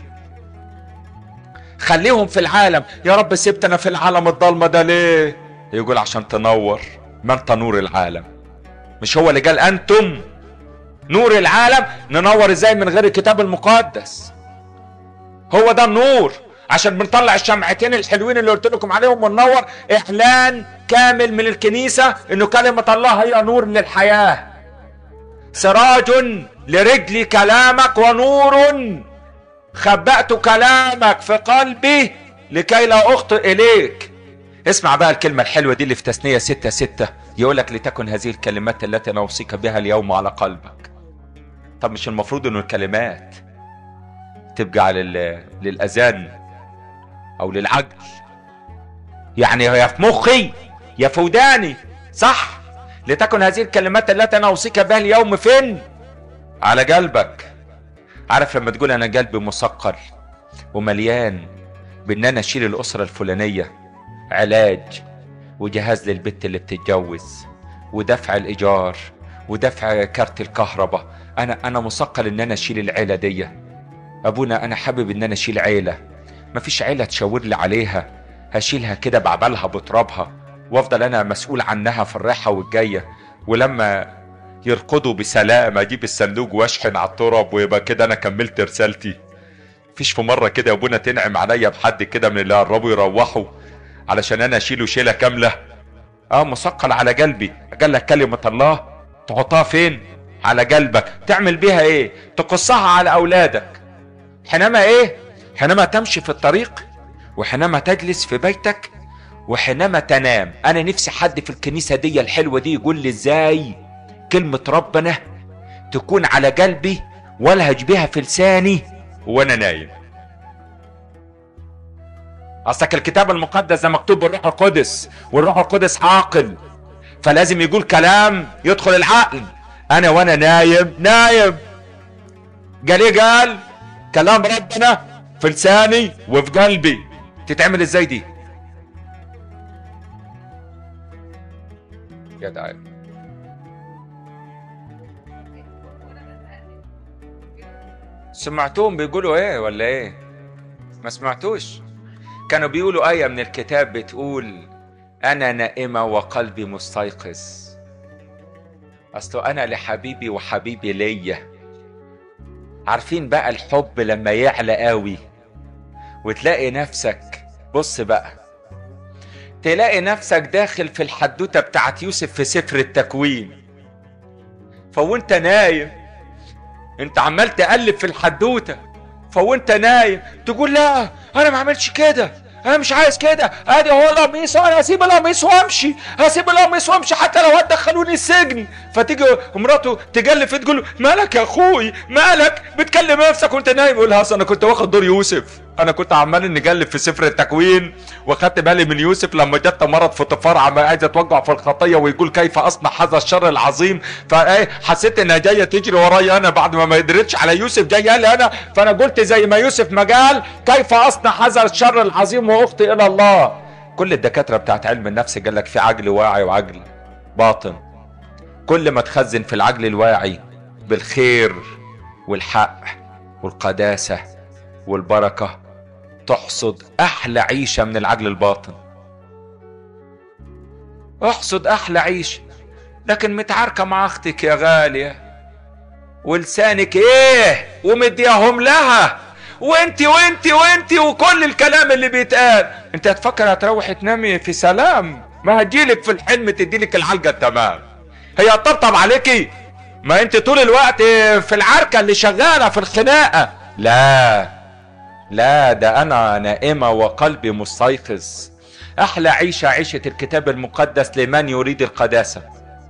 خليهم في العالم. يا رب سبتنا في العالم الضلمة ده ليه؟ يقول عشان تنور، ما انت نور العالم. مش هو اللي قال انتم نور العالم؟ ننور ازاي من غير الكتاب المقدس؟ هو ده النور. عشان بنطلع الشمعتين الحلوين اللي قلت لكم عليهم وننور. اعلان كامل من الكنيسة انه كلمة الله هي نور للحياة. سراج لرجلي كلامك ونور خبأت كلامك في قلبي لكي لا اخطئ اليك. اسمع بقى الكلمة الحلوة دي اللي في تثنية 6:6 يقولك لتكن هذه الكلمات التي نوصيك بها اليوم على قلبك. طب مش المفروض انه الكلمات تبقى للأذان او للعقل؟ يعني يا في مخي يا في وداني، صح؟ لتكن هذه الكلمات التي انا اوصيك بها اليوم فين؟ على قلبك. عارف لما تقول انا قلبي مثقل ومليان بان انا اشيل الاسره الفلانيه، علاج وجهاز للبت اللي بتتجوز ودفع الايجار ودفع كارت الكهرباء، انا مثقل ان انا اشيل العيله دي. ابونا انا حابب ان انا اشيل عيله، مفيش عيله تشاور لي عليها، هشيلها كده بعبالها بترابها وافضل انا مسؤول عنها في الرايحه والجايه، ولما يرقدوا بسلام اجيب الصندوق واشحن على التراب ويبقى كده انا كملت رسالتي. فيش في مره كده يا ابونا تنعم عليا بحد كده من اللي قربوا يروحوا علشان انا اشيله شيله كامله؟ مثقل على قلبي. قال لك كلمه الله تحطها فين؟ على قلبك. تعمل بيها ايه؟ تقصها على اولادك. حينما ايه؟ حينما تمشي في الطريق، وحينما تجلس في بيتك، وحينما تنام. انا نفسي حد في الكنيسة دي الحلوة دي يقول لي ازاي كلمة ربنا تكون على قلبي والهج بها في لساني وانا نايم. اصلك الكتاب المقدس ده مكتوب بالروح القدس، والروح القدس عاقل، فلازم يقول كلام يدخل العقل. انا وانا نايم قال ايه؟ قال كلام ربنا في لساني وفي قلبي. تتعمل ازاي دي؟ يا داعي سمعتوهم بيقولوا ايه ولا ايه؟ ما سمعتوش؟ كانوا بيقولوا آية من الكتاب بتقول انا نائمة وقلبي مستيقظ. اصله انا لحبيبي وحبيبي ليا. عارفين بقى الحب لما يعلى قوي وتلاقي نفسك، بص بقى، تلاقي نفسك داخل في الحدوتة بتاعت يوسف في سفر التكوين، فوانت نايم انت عمال تقلب في الحدوتة، فوانت نايم تقول لا انا ما عملتش كده، انا مش عايز كده، ادي هو القميص وانا هسيب القميص وامشي، هسيب القميص وامشي حتى لو هتدخلوني السجن. فتيجي مراته تجلف تقول له مالك يا اخوي مالك بتكلم نفسك وانت نايم؟ يقول لها اصل انا كنت واخد دور يوسف، انا كنت عمال نجلف في سفر التكوين واخدت بالي من يوسف لما جت مرض فطفار عايزه توقع في الخطيه ويقول كيف اصنع هذا الشر العظيم، فايه حسيت انها جايه تجري ورايا انا بعد ما قدرتش على يوسف جايه لي انا، فانا قلت زي ما يوسف ما قال كيف اصنع هذا الشر العظيم واخطئ الى الله. كل الدكاتره بتاعت علم النفس قال لك في عقل واعي وعقل باطن. كل ما تخزن في العقل الواعي بالخير والحق والقداسه والبركه تحصد احلى عيشه من العقل الباطن. احصد احلى عيشه. لكن متعاركه مع اختك يا غاليه ولسانك ايه ومديهم لها وانتي وكل الكلام اللي بيتقال، انت هتفكر هتروحي تنامي في سلام؟ ما هتجيلك في الحلم تديلك العلقه التمام. هي هتطبطب عليكي؟ ما انت طول الوقت في العركه اللي شغاله في الخناقه. لا ده انا نائمة وقلبي مستيقظ. احلى عيشة عيشة الكتاب المقدس لمن يريد القداسة.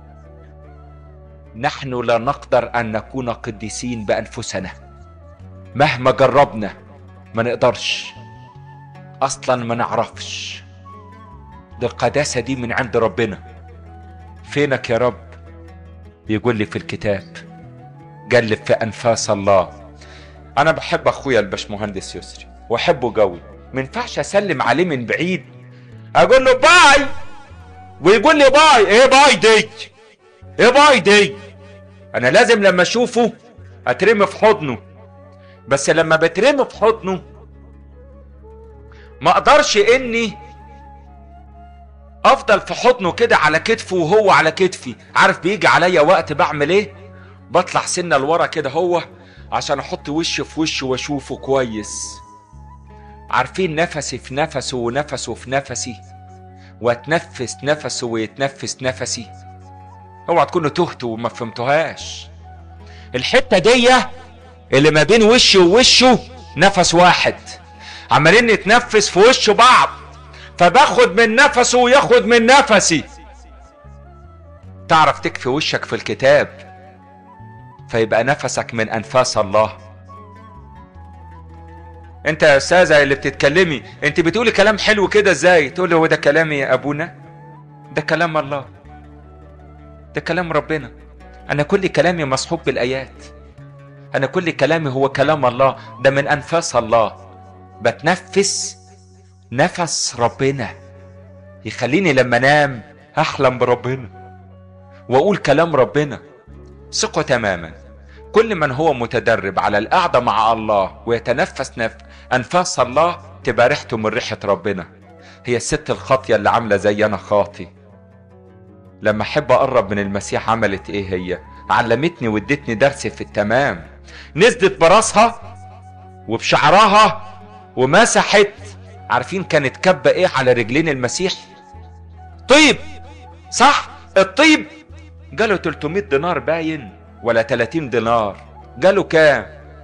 نحن لا نقدر ان نكون قديسين بانفسنا، مهما جربنا ما نقدرش اصلا، ما نعرفش. دي القداسة دي من عند ربنا. فينك يا رب؟ بيقول لي في الكتاب قلب في انفاس الله. انا بحب اخويا الباشمهندس يسري واحبه قوي، ما ينفعش اسلم عليه من بعيد اقول له باي ويقول لي باي. ايه باي دي؟ ايه باي دي؟ انا لازم لما اشوفه اترمي في حضنه، بس لما بترمي في حضنه ما اقدرش اني افضل في حضنه كده على كتفه وهو على كتفي. عارف بيجي عليا وقت بعمل ايه؟ بطلع سنه لورا كده هو عشان احط وشي في وشه واشوفه كويس. عارفين نفسي في نفسه ونفسه في نفسي، واتنفس نفسه ويتنفس نفسي. اوعى تكونوا تهتوا وما فهمتوهاش. الحته دي اللي ما بين وشي ووشه نفس واحد، عمالين نتنفس في وش بعض، فباخد من نفسه وياخد من نفسي. تعرف تكفي وشك في الكتاب فيبقى نفسك من انفاس الله. انت يا استاذه اللي بتتكلمي، انت بتقولي كلام حلو كده ازاي؟ تقولي هو ده كلامي يا ابونا؟ ده كلام الله، ده كلام ربنا. انا كل كلامي مصحوب بالايات، انا كل كلامي هو كلام الله، ده من انفاس الله. بتنفس نفس ربنا يخليني لما انام احلم بربنا واقول كلام ربنا. ثقوا تماما كل من هو متدرب على القعدة مع الله ويتنفس انفاس الله تبقى ريحته من ريحة ربنا. هي الست الخاطية اللي عاملة زي انا خاطي، لما احب اقرب من المسيح عملت ايه؟ هي علمتني وادتني درس في التمام. نزلت براسها وبشعرها ومسحت. عارفين كانت كبة ايه على رجلين المسيح؟ طيب، صح؟ الطيب جاله 300 دينار باين ولا 30 دينار؟ جاله كام؟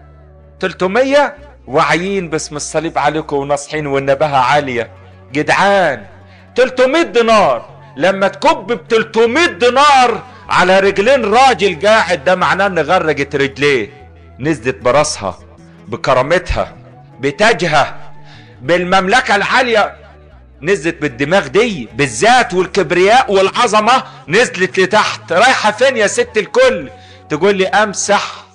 300. واعيين باسم الصليب عليكم وناصحين والنباهة عالية جدعان. 300 دينار لما تكب ب 300 دينار على رجلين راجل قاعد، ده معناه ان غرجت رجليه. نزلت براسها بكرامتها بتاجها بالمملكة العالية، نزلت بالدماغ دي بالذات والكبرياء والعظمة، نزلت لتحت. رايحة فين يا ست الكل؟ تقول لي امسح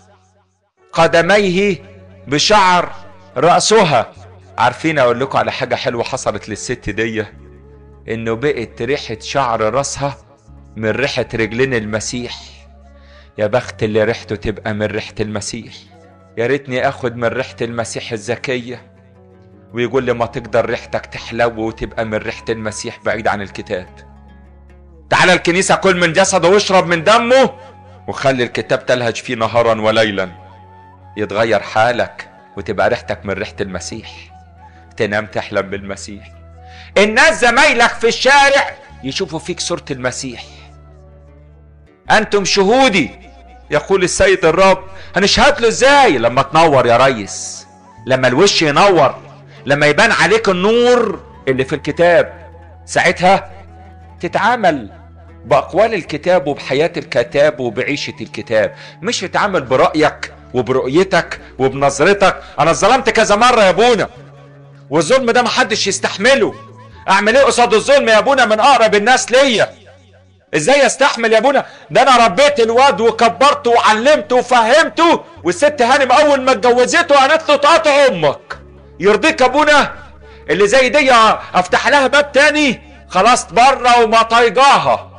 قدميه بشعر رأسها. عارفين اقول لكم على حاجة حلوة حصلت للست دي؟ انه بقت ريحة شعر رأسها من ريحة رجلين المسيح. يا بخت اللي ريحته تبقى من ريحة المسيح. يا ريتني اخد من ريحة المسيح الزكية. ويقول لي ما تقدر ريحتك تحلو وتبقى من ريحة المسيح بعيد عن الكتاب. تعال الكنيسة كل من جسده واشرب من دمه وخلي الكتاب تلهج فيه نهارا وليلا، يتغير حالك وتبقى ريحتك من ريحة المسيح. تنام تحلم بالمسيح. الناس زمايلك في الشارع يشوفوا فيك صورة المسيح. انتم شهودي يقول السيد الرب. هنشهد له ازاي؟ لما تنور يا ريس، لما الوش ينور، لما يبان عليك النور اللي في الكتاب، ساعتها تتعامل بأقوال الكتاب وبحياة الكتاب وبعيشة الكتاب، مش تتعامل برأيك وبرؤيتك وبنظرتك. انا ظلمت كذا مرة يا ابونا، والظلم ده محدش يستحمله. اعمل ايه قصاد الظلم يا ابونا من اقرب الناس ليا؟ ازاي استحمل يا ابونا؟ ده انا ربيت الواد وكبرته وعلمته وفهمته، والست هانم اول ما اتجوزته قالت له تقاطع امك. يرضيك يا ابونا؟ اللي زي دي افتح لها باب تاني خلاص بره وما طايقاها.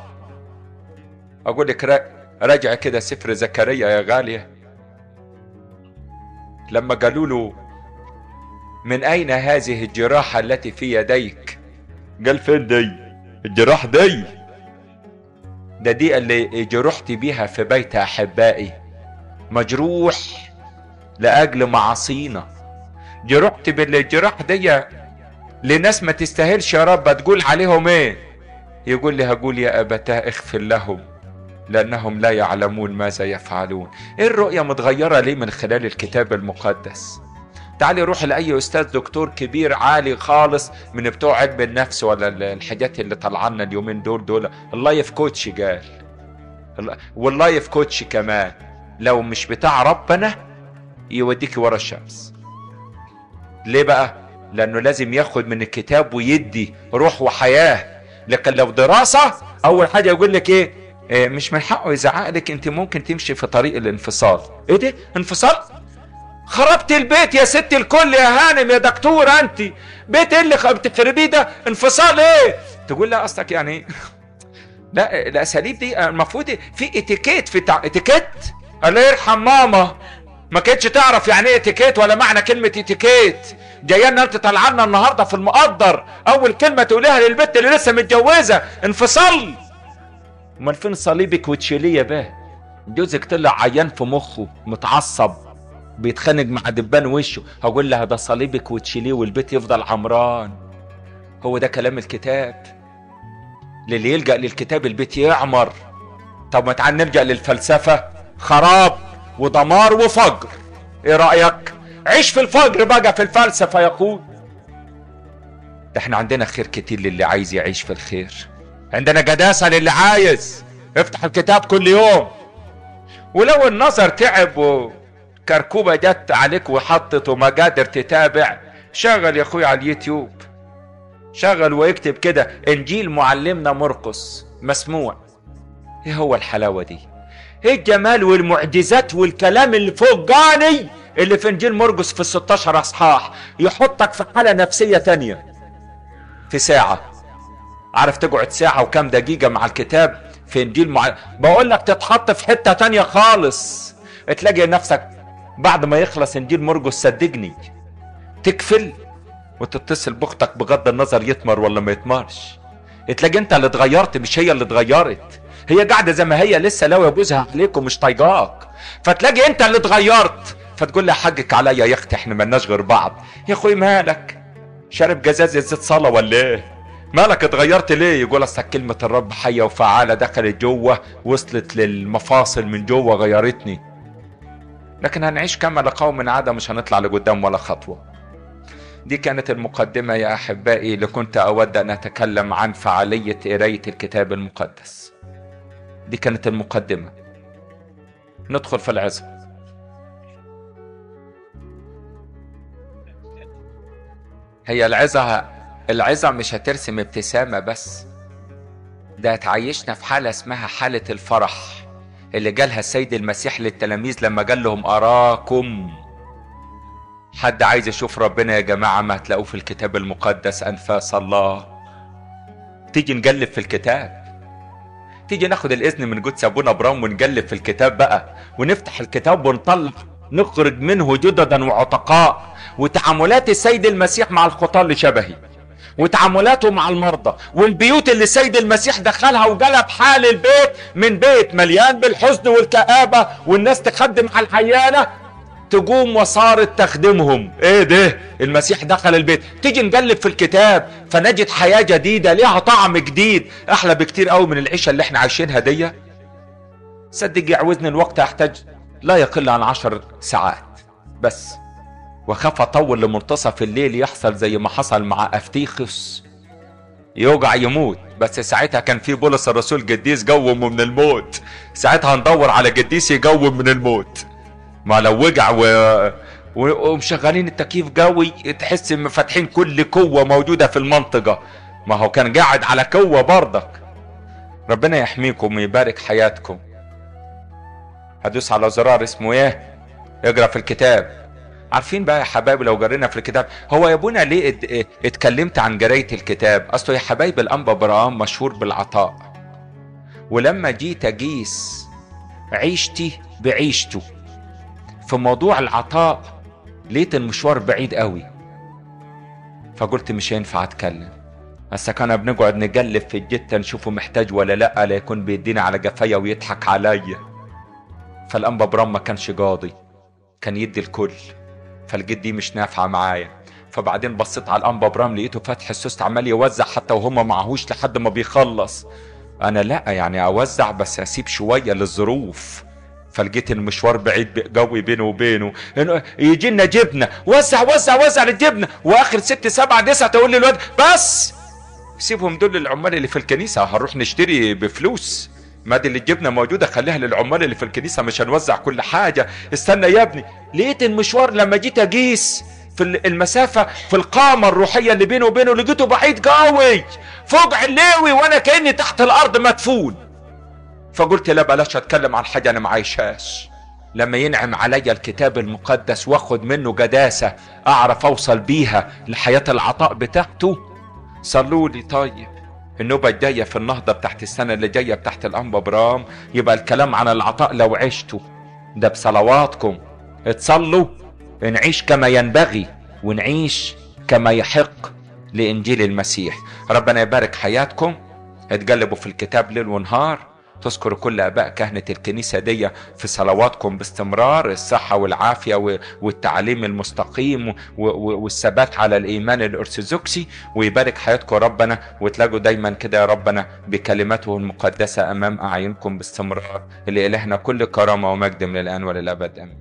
اقول لك راجع كده سفر زكريا يا غالية، لما قالوا له من اين هذه الجراحة التي في يديك؟ قال فين دي الجراح دي؟ دي اللي جرحت بيها في بيت احبائي، مجروح لاجل معاصينا. جرحت بالجراح دي لناس ما تستاهلش يا رب، تقول عليهم ايه؟ يقول لي هقول يا ابتاه اغفر لهم لانهم لا يعلمون ماذا يفعلون. ايه الرؤية متغيرة ليه من خلال الكتاب المقدس؟ تعالي روح لأي أستاذ دكتور كبير عالي خالص من بتوع علم النفس ولا الحاجات اللي طلعنا اليومين دول اللايف كوتش قال، واللايف كوتش كمان لو مش بتاع ربنا يوديكي ورا الشمس. ليه بقى؟ لأنه لازم ياخد من الكتاب ويدي روح وحياة. لكن لو دراسة أول حاجة يقول لك إيه؟ مش من حقه يزعق لك، أنت ممكن تمشي في طريق الانفصال. إيه ده؟ انفصال؟ خربت البيت يا ست الكل يا هانم يا دكتور، انت بيت اللي بتخربيه ده انفصال ايه؟ تقول لا قصدك يعني ايه؟ لا الاساليب دي المفروض في اتيكيت، في اتيكيت. الله يرحم ماما ما كانتش تعرف يعني ايه اتيكيت ولا معنى كلمه اتيكيت. جايه لنا انت طالعه لنا النهارده في المقدر اول كلمه تقوليها للبت اللي لسه متجوزه انفصل. امال فين صليبك وتشيليه بقى؟ جوزك طلع عيان في مخه متعصب بيتخانق مع دبان وشه، هقول لها ده صليبك وتشيليه والبيت يفضل عمران. هو ده كلام الكتاب؟ للي يلجأ للكتاب البيت يعمر. طب ما تعال نلجأ للفلسفة، خراب ودمار وفجر. ايه رأيك؟ عيش في الفجر بقى في الفلسفة يا اخوي. ده احنا عندنا خير كتير للي عايز يعيش في الخير، عندنا قداسة للي عايز. افتح الكتاب كل يوم، ولو النظر تعب وكركوبة جت عليك وحطت وما قادر تتابع، شغل يا اخوي على اليوتيوب، شغل واكتب كده انجيل معلمنا مرقس مسموع. ايه هو الحلاوة دي؟ ايه الجمال والمعجزات والكلام اللي فوق جاني اللي في انجيل مرقس في 16 اصحاح، يحطك في حالة نفسية تانية في ساعة. عارف تقعد ساعة وكم دقيقة مع الكتاب في انجيل بقول لك تتحط في حتة تانية خالص. تلاقي نفسك بعد ما يخلص انجيل مرقس صدقني تكفل وتتصل باختك بغض النظر يتمر ولا ما يتمرش. تلاقي انت اللي اتغيرت مش هي اللي اتغيرت. هي قاعدة زي ما هي لسه لاوية بوزها عليك ومش طايقاك، فتلاقي انت اللي اتغيرت، فتقول لها حقك عليا يا اختي احنا مالناش غير بعض. يا اخوي مالك؟ شارب جزازة زيت صلاة ولا ايه؟ مالك اتغيرت ليه؟ يقول اصل كلمة الرب حية وفعالة دخلت جوه وصلت للمفاصل من جوه غيرتني. لكن هنعيش كما لقوم عادة، مش هنطلع لقدام ولا خطوة. دي كانت المقدمة يا أحبائي اللي كنت أود أن أتكلم عن فعالية قراية الكتاب المقدس. دي كانت المقدمة. ندخل في العظة. هي العظة مش هترسم ابتسامة بس، ده هتعيشنا في حالة اسمها حالة الفرح اللي جالها السيد المسيح للتلاميذ لما قال لهم أراكم. حد عايز يشوف ربنا يا جماعة ما هتلاقوه في الكتاب المقدس أنفاس الله. تيجي نقلب في الكتاب، تيجي ناخد الإذن من قدس أبونا برام ونقلب في الكتاب بقى، ونفتح الكتاب ونطلع نخرج منه جددا وعتقاء. وتعاملات السيد المسيح مع الخطاة اللي شبهي، وتعاملاته مع المرضى، والبيوت اللي السيد المسيح دخلها وقلب حال البيت من بيت مليان بالحزن والكآبة والناس تخدم على الحيانة تقوم وصارت تخدمهم. ايه ده؟ المسيح دخل البيت. تيجي نقلب في الكتاب فنجد حياة جديدة ليها طعم جديد احلى بكتير قوي من العيشة اللي احنا عايشينها دي. صدق يعوزني الوقت احتاج لا يقل عن 10 ساعات بس، وخاف اطول لمنتصف الليل يحصل زي ما حصل مع افتيخس، يوجع يموت. بس ساعتها كان في بولس الرسول قديس قومه من الموت، ساعتها هندور على قديس يقوم من الموت. ما لو وجع ومشغلين التكييف قوي تحس فاتحين كل قوة موجودة في المنطقة، ما هو كان قاعد على قوة برضك. ربنا يحميكم ويبارك حياتكم. هدوس على زرار اسمه ايه؟ اقرا في الكتاب. عارفين بقى يا حبايبي لو جرينا في الكتاب، هو يا ابونا ليه اتكلمت عن قراية الكتاب؟ اصله يا حبايبي الانبا برام مشهور بالعطاء، ولما جيت اقيس عيشتي بعيشته في موضوع العطاء لقيت المشوار بعيد قوي، فقلت مش هينفع اتكلم. هسا كنا بنقعد نقلب في الجتة نشوفه محتاج ولا لا يكون بيدينا على قفايا ويضحك عليا. فالانبا برام ما كانش قاضي، كان يدي الكل، فالجد دي مش نافعه معايا. فبعدين بصيت على الانبا برام لقيته فاتح السوست عمال يوزع حتى وهم معهوش لحد ما بيخلص. انا لا يعني اوزع بس اسيب شويه للظروف. فلقيت المشوار بعيد قوي بينه وبينه، يجي لنا جبنه وزع وزع وزع الجبنه، واخر 6 7 9 تقول لي الواد بس سيبهم دول للعمال اللي في الكنيسه، هنروح نشتري بفلوس. ما دي اللي الجبنه موجوده خليها للعمال اللي في الكنيسه، مش هنوزع كل حاجه. استنى يا ابني. لقيت المشوار لما جيت اقيس في المسافه في القامه الروحيه اللي بينه وبينه لقيته بعيد قوي فوق علوي، وانا كاني تحت الارض مدفون. فقلت لا بلاش اتكلم عن حاجه انا ما عايشهاش. لما ينعم عليا الكتاب المقدس واخد منه قداسه اعرف اوصل بيها لحياه العطاء بتاعته. صلوا لي طيب. النوبة الجاية في النهضة بتاعت السنة اللي جاية بتاعت الأنبا برام يبقى الكلام عن العطاء لو عشتوا ده بصلواتكم. اتصلوا نعيش كما ينبغي ونعيش كما يحق لإنجيل المسيح. ربنا يبارك حياتكم. اتقلبوا في الكتاب ليل ونهار، تذكروا كل آباء كهنة الكنيسة دي في صلواتكم باستمرار، الصحة والعافية والتعليم المستقيم والثبات على الإيمان الأرثوذكسي. ويبارك حياتكم ربنا، وتلاقوا دايما كده يا ربنا بكلمته المقدسة أمام أعينكم باستمرار. لإلهنا كل كرامة ومجد من الآن وللأبد آمين.